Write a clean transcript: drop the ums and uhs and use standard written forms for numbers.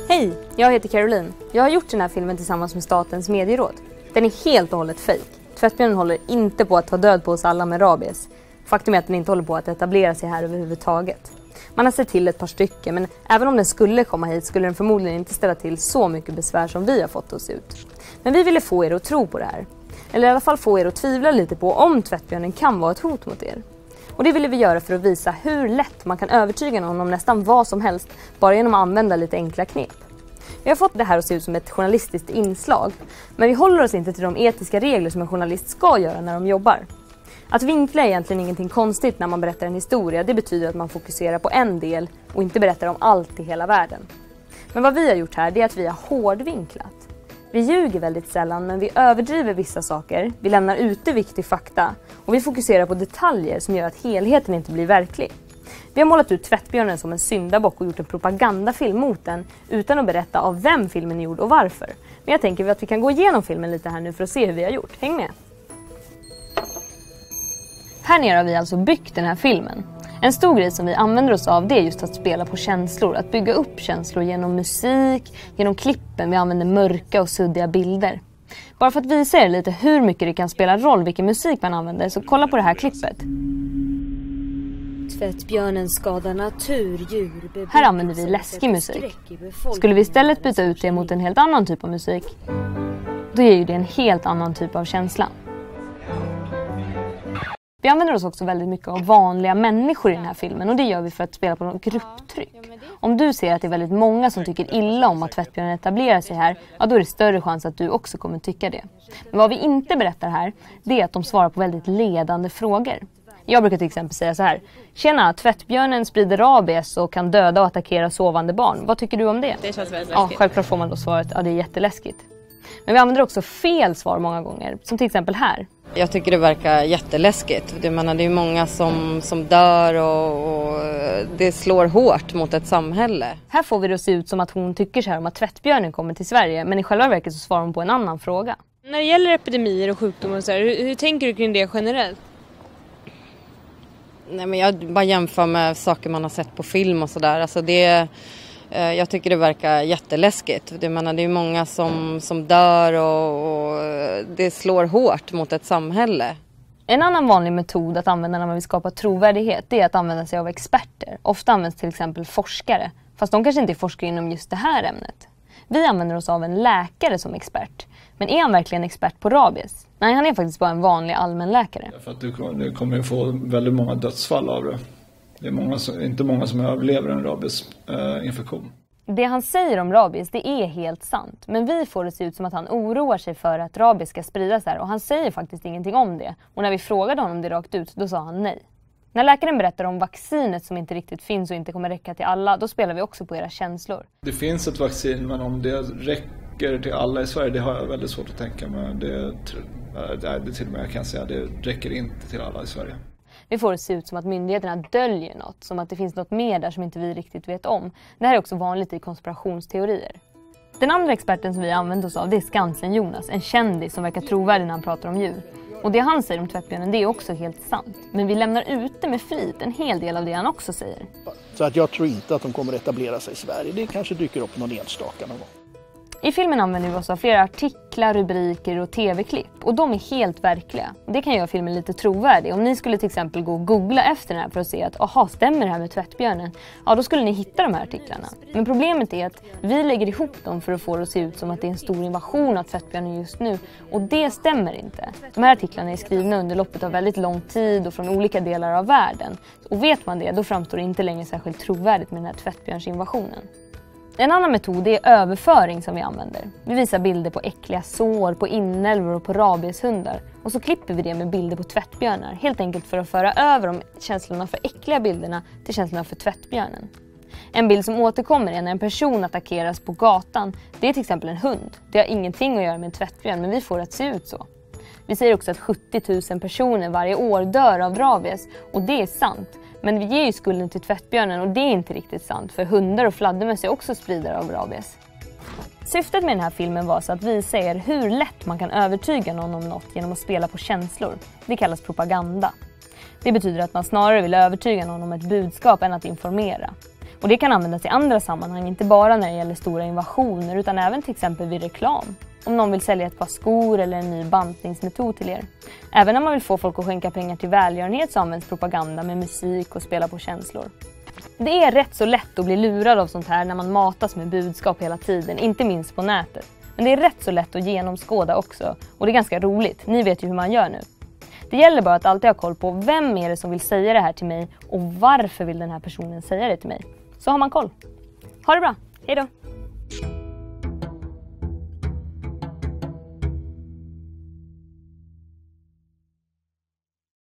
Hej, jag heter Caroline. Jag har gjort den här filmen tillsammans med Statens medieråd. Den är helt och hållet fake. Tvättbjörnen håller inte på att ta död på oss alla med rabies. Faktum är att den inte håller på att etablera sig här överhuvudtaget. Man har sett till ett par stycken, men även om den skulle komma hit skulle den förmodligen inte ställa till så mycket besvär som vi har fått oss ut. Men vi ville få er att tro på det här. Eller i alla fall få er att tvivla lite på om tvättbjörnen kan vara ett hot mot er. Och det ville vi göra för att visa hur lätt man kan övertyga någon om nästan vad som helst bara genom att använda lite enkla knep. Vi har fått det här att se ut som ett journalistiskt inslag, men vi håller oss inte till de etiska regler som en journalist ska göra när de jobbar. Att vinkla är egentligen ingenting konstigt när man berättar en historia. Det betyder att man fokuserar på en del och inte berättar om allt i hela världen. Men vad vi har gjort här är att vi har hårdvinklat. Vi ljuger väldigt sällan, men vi överdriver vissa saker, vi lämnar ute viktig fakta och vi fokuserar på detaljer som gör att helheten inte blir verklig. Vi har målat ut tvättbjörnen som en syndabock och gjort en propagandafilm mot den utan att berätta av vem filmen är gjord och varför. Men jag tänker att vi kan gå igenom filmen lite här nu för att se hur vi har gjort. Häng med! Här nere har vi alltså byggt den här filmen. En stor grej som vi använder oss av det är just att spela på känslor. Att bygga upp känslor genom musik, genom klippen. Vi använder mörka och suddiga bilder. Bara för att visa er lite hur mycket det kan spela roll vilken musik man använder, så kolla på det här klippet. Tvättbjörnen skadar naturdjur. Här använder vi läskig musik. Skulle vi istället byta ut det mot en helt annan typ av musik, då ger ju det en helt annan typ av känsla. Vi använder oss också väldigt mycket av vanliga människor i den här filmen, och det gör vi för att spela på något grupptryck. Om du ser att det är väldigt många som tycker illa om att tvättbjörnen etablerar sig här, ja, då är det större chans att du också kommer tycka det. Men vad vi inte berättar här, det är att de svarar på väldigt ledande frågor. Jag brukar till exempel säga så här: tjena, tvättbjörnen sprider rabies och kan döda och attackera sovande barn. Vad tycker du om det? Det känns väldigt läskigt. Ja, självklart får man då svaret, ja, det är jätteläskigt. Men vi använder också fel svar många gånger, som till exempel här. Jag tycker det verkar jätteläskigt. Det är många som dör och det slår hårt mot ett samhälle. Här får vi det att se ut som att hon tycker så här om att tvättbjörnen kommer till Sverige, men i själva verket så svarar hon på en annan fråga. När det gäller epidemier och sjukdomar och så här, hur tänker du kring det generellt? Nej, men jag bara jämför med saker man har sett på film och sådär. Alltså jag tycker det verkar jätteläskigt. Det är många som dör och det slår hårt mot ett samhälle. En annan vanlig metod att använda när man vill skapa trovärdighet, det är att använda sig av experter. Ofta används till exempel forskare, fast de kanske inte är forskare inom just det här ämnet. Vi använder oss av en läkare som expert. Men är han verkligen expert på rabies? Nej, han är faktiskt bara en vanlig allmänläkare. För att du kommer få väldigt många dödsfall av det. Det är inte många som överlever en rabiesinfektion. Det han säger om rabies, det är helt sant. Men vi får det se ut som att han oroar sig för att rabies ska spridas här. Och han säger faktiskt ingenting om det. Och när vi frågade honom det rakt ut, då sa han nej. När läkaren berättar om vaccinet som inte riktigt finns och inte kommer räcka till alla, då spelar vi också på era känslor. Det finns ett vaccin, men om det räcker till alla i Sverige, det har jag väldigt svårt att tänka mig. Det till och med jag kan säga, det räcker inte till alla i Sverige. Vi får det se ut som att myndigheterna döljer något, som att det finns något mer där som inte vi riktigt vet om. Det här är också vanligt i konspirationsteorier. Den andra experten som vi använder oss av, det är Skansen-Jonas, en kändis som verkar trovärdig när han pratar om djur. Och det han säger om tvättbjörnen, det är också helt sant. Men vi lämnar ute med flit en hel del av det han också säger. Så att jag tror inte att de kommer att etablera sig i Sverige. Det kanske dyker upp någon enstaka någon gång. I filmen använder vi oss av flera artiklar, rubriker och tv-klipp. Och de är helt verkliga. Det kan göra filmen lite trovärdig. Om ni skulle till exempel gå och googla efter den här för att se att aha, stämmer det här med tvättbjörnen? Ja, då skulle ni hitta de här artiklarna. Men problemet är att vi lägger ihop dem för att få det att se ut som att det är en stor invasion av tvättbjörnen just nu. Och det stämmer inte. De här artiklarna är skrivna under loppet av väldigt lång tid och från olika delar av världen. Och vet man det, då framstår det inte längre särskilt trovärdigt med den här tvättbjörnsinvasionen. En annan metod är överföring som vi använder. Vi visar bilder på äckliga sår, på inälvor och på rabieshundar. Och så klipper vi det med bilder på tvättbjörnar. Helt enkelt för att föra över de känslorna för äckliga bilderna till känslorna för tvättbjörnen. En bild som återkommer är när en person attackeras på gatan. Det är till exempel en hund. Det har ingenting att göra med en tvättbjörn, men vi får det att se ut så. Vi säger också att 70 000 personer varje år dör av rabies. Och det är sant. Men vi ger ju skulden till tvättbjörnen och det är inte riktigt sant. För hundar och fladdermöss är också spridare av rabies. Syftet med den här filmen var så att visa er hur lätt man kan övertyga någon om något genom att spela på känslor. Det kallas propaganda. Det betyder att man snarare vill övertyga någon om ett budskap än att informera. Och det kan användas i andra sammanhang, inte bara när det gäller stora invasioner utan även till exempel vid reklam. Om någon vill sälja ett par skor eller en ny bantningsmetod till er. Även när man vill få folk att skänka pengar till välgörenhet så används propaganda med musik och spela på känslor. Det är rätt så lätt att bli lurad av sånt här när man matas med budskap hela tiden, inte minst på nätet. Men det är rätt så lätt att genomskåda också och det är ganska roligt, ni vet ju hur man gör nu. Det gäller bara att alltid ha koll på vem är det som vill säga det här till mig och varför vill den här personen säga det till mig. Så har man koll. Ha det bra, hej då!